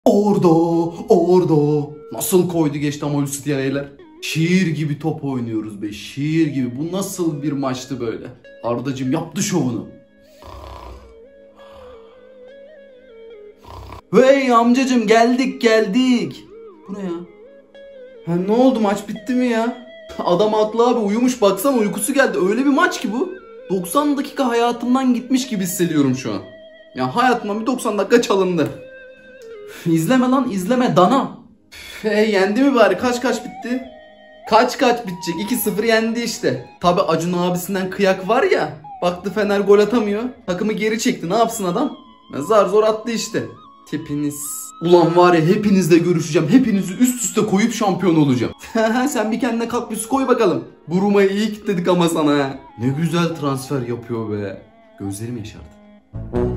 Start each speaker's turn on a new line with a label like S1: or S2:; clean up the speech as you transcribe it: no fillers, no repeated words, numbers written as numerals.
S1: Orada. Nasıl koydu geçti ama Üstiyereyler. Şiir gibi top oynuyoruz be, şiir gibi. Bu nasıl bir maçtı böyle? Ardacığım yaptı şovunu. Hey amcacım, geldik. Bu ne ya? Ha, ne oldu, maç bitti mi ya? Adam haklı abi, uyumuş, baksana uykusu geldi. Öyle bir maç ki bu. 90 dakika hayatımdan gitmiş gibi hissediyorum şu an. Ya hayatımdan bir 90 dakika çalındı. İzleme lan, izleme dana. Yendi mi bari? Kaç bitti? Kaç bitecek? 2-0 yendi işte. Tabi Acun abisinden kıyak var ya. Baktı Fener gol atamıyor. Takımı geri çekti. Ne yapsın adam? Zar zor attı işte. Tipiniz. Ulan var ya, hepinizle görüşeceğim. Hepinizi üst üste koyup şampiyon olacağım. Sen bir kendine kalk, bir su koy bakalım. Buruma iyi kilitledik ama sana. Ne güzel transfer yapıyor be. Gözlerim yaşardı.